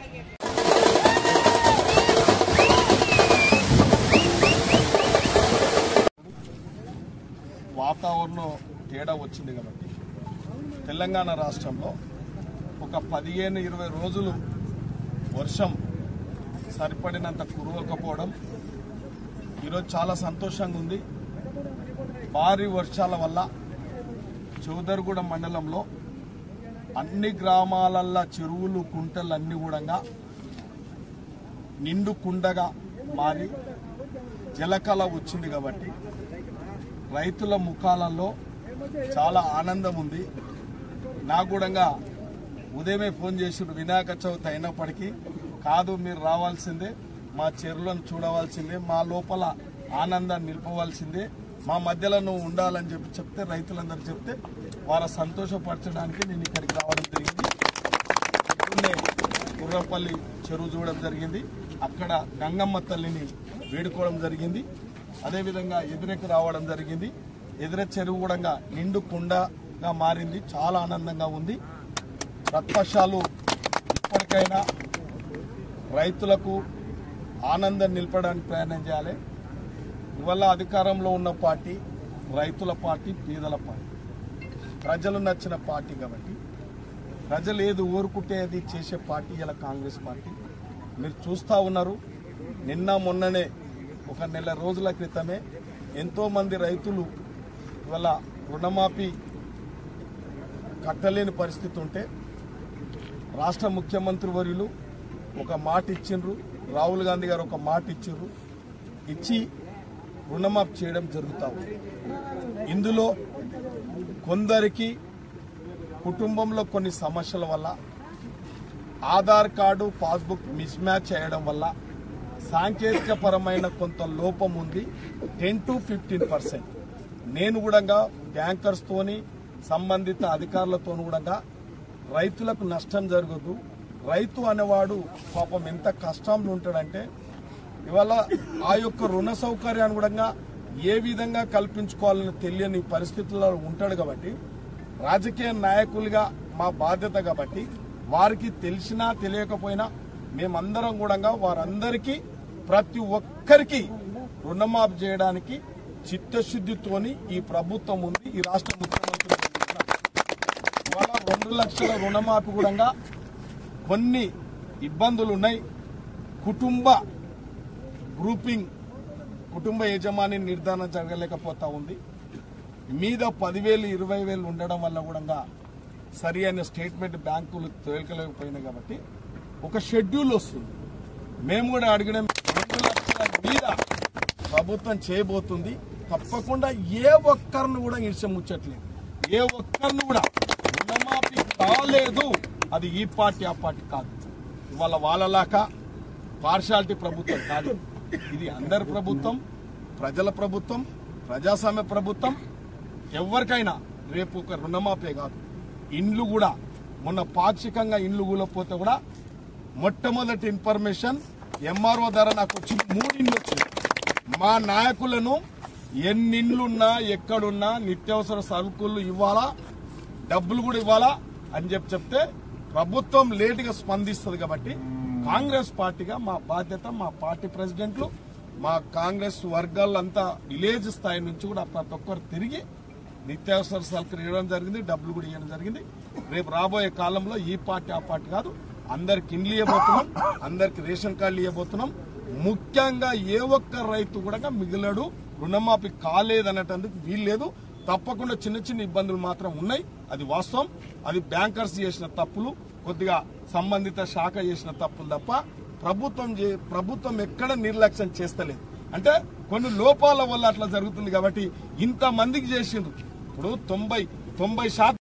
వాతావరణం తేడా వచ్చింది కాబట్టి తెలంగాణ రాష్ట్రంలో ఒక 15-20 రోజులు వర్షం సరిపడినంత కురవకపోవడం ఈరోజు చాలా సంతోషంగా ఉంది. భారీ వర్షాల వల్ల చౌదర్గూడ మండలంలో అన్ని గ్రామాలల్లో చెరువులు కుంటలు అన్ని కూడా నిండు కుండగా మారి జలకళ వచ్చింది కాబట్టి రైతుల ముఖాలలో చాలా ఆనందం ఉంది. నాకు కూడా ఉదయమే ఫోన్ చేసి వినాయక చవితి అయినప్పటికీ కాదు మీరు రావాల్సిందే, మా చెరువులను చూడవలసిందే, మా లోపల ఆనందాన్ని నిలుపవలసిందే, మా మధ్యలో నువ్వు ఉండాలని చెప్తే రైతులందరూ చెప్తే వారు సంతోషపరచడానికి నేను ఇక్కడికి రావడం జరిగింది. ఇప్పుడే గుర్రపల్లి చెరువు చూడడం జరిగింది, అక్కడ గంగమ్మ తల్లిని వేడుకోవడం జరిగింది. అదేవిధంగా ఎదురెకి రావడం జరిగింది. ఎదురె చెరువు కూడా నిండు కుండగా మారింది, చాలా ఆనందంగా ఉంది. ప్రతిపక్షాలు ఇప్పటికైనా రైతులకు ఆనందం నిలపడానికి ప్రయత్నం చేయాలి. ఇవాళ అధికారంలో ఉన్న పార్టీ రైతుల పార్టీ, పేదల పార్టీ, ప్రజలు నచ్చిన పార్టీ కాబట్టి ప్రజలు ఏది ఊరుకుంటే అది చేసే పార్టీ ఇలా కాంగ్రెస్ పార్టీ. మీరు చూస్తూ ఉన్నారు, నిన్న మొన్ననే ఒక నెల రోజుల క్రితమే ఎంతోమంది రైతులు ఇవాళ రుణమాఫీ కట్టలేని పరిస్థితి ఉంటే రాష్ట్ర ముఖ్యమంత్రి వర్యులు ఒక మాట ఇచ్చిండ్రు, రాహుల్ గాంధీ గారు ఒక మాట ఇచ్చిండ్రు, ఇచ్చి రుణమాఫీ చేయడం జరుగుతూ ఉంది. ఇందులో కొందరికి కుటుంబంలో కొన్ని సమస్యల వల్ల Aadhaar card passbook mismatch చేయడం వల్ల సాంకేతిక పరమైన కొంత లోపం ఉంది. 10 to 15%. నేను కూడా బ్యాంకర్స్ తోని సంబంధిత అధికారులతో కూడా రైతులకు నష్టం జరగదు. రైతు అనేవాడు పాపం ఎంత కష్టంలో ఉంటాడంటే ఇవాళ ఆ యొక్క రుణ సౌకర్యాన్ని కూడా ఏ విధంగా కల్పించుకోవాలని తెలియని పరిస్థితుల్లో ఉంటాడు. కాబట్టి రాజకీయ నాయకులుగా మా బాధ్యత కాబట్టి వారికి తెలిసినా తెలియకపోయినా మేమందరం కూడా వారందరికీ ప్రతి ఒక్కరికి రుణమాఫీ చేయడానికి చిత్తశుద్ధితోని ఈ ప్రభుత్వం ఉంది. ఈ రాష్ట్ర ముఖ్యమంత్రి ఇవాళ 2 లక్షల రుణమాఫీ కూడా కొన్ని ఇబ్బందులు ఉన్నాయి. కుటుంబ గ్రూపింగ్, కుటుంబ యజమాని నిర్ధారణ జరగలేకపోతా ఉంది. మీద 10,000, 20,000 ఉండడం వల్ల కూడా సరి అయిన స్టేట్మెంట్ బ్యాంకులు తేలికలేకపోయినాయి. కాబట్టి ఒక షెడ్యూల్ వస్తుంది. మేము కూడా అడిగిన 2 లక్షల మీద ప్రభుత్వం చేయబోతుంది. తప్పకుండా ఏ ఒక్కరిని కూడా ఇడిచముచ్చట్లేదు, ఏ ఒక్కరిని కూడా రుణమాఫీ కాలేదు. అది ఈ పార్టీ ఆ పార్టీ కాదు. ఇవాళ వాళ్ళలాగా పార్షాలిటీ ప్రభుత్వం కాదు. ఇది అందరి ప్రభుత్వం, ప్రజల ప్రభుత్వం, ప్రజాస్వామ్య ప్రభుత్వం. ఎవరికైనా రేపు ఒక రుణమాఫీ కాదు, ఇండ్లు కూడా మొన్న పాక్షికంగా ఇండ్లు కూలపోతే కూడా మొట్టమొదటి ఇన్ఫర్మేషన్ ఎంఆర్ఓ ద్వారా నాకు వచ్చి 3 ఇండ్లు వచ్చింది. మా నాయకులను ఎన్ని ఇండ్లున్నా ఎక్కడున్నా నిత్యావసర సరుకులు ఇవ్వాలా, డబ్బులు కూడా ఇవ్వాలా అని చెప్తే ప్రభుత్వం లేటుగా స్పందిస్తుంది. కాబట్టి కాంగ్రెస్ పార్టీగా మా బాధ్యత, మా పార్టీ ప్రెసిడెంట్లు, మా కాంగ్రెస్ వర్గాలంతా విలేజ్ స్థాయి నుంచి కూడా ప్రతి ఒక్కరు తిరిగి నిత్యావసర సరుకులు ఇవ్వడం జరిగింది, డబ్బులు కూడా ఇవ్వడం జరిగింది. రేపు రాబోయే కాలంలో ఈ పార్టీ ఆ పార్టీ కాదు, అందరికి ఇండ్లు ఇవ్వబోతున్నాం, అందరికి రేషన్ కార్డులు ఇవ్వబోతున్నాం. ముఖ్యంగా ఏ ఒక్క రైతు కూడా మిగిలడు, రుణమాఫీ కాలేదనేటందుకు వీల్లేదు. తప్పకుండా చిన్న చిన్న ఇబ్బందులు మాత్రం ఉన్నాయి, అది వాస్తవం. అది బ్యాంకర్స్ చేసిన తప్పులు, కొద్దిగా సంబంధిత శాఖ చేసిన తప్పులు తప్ప ప్రభుత్వం ఎక్కడ నిర్లక్ష్యం చేస్తలేదు. అంటే కొన్ని లోపాల వల్ల అట్లా జరుగుతుంది. కాబట్టి ఇంతమందికి చేసిండ్రు. ఇప్పుడు 90%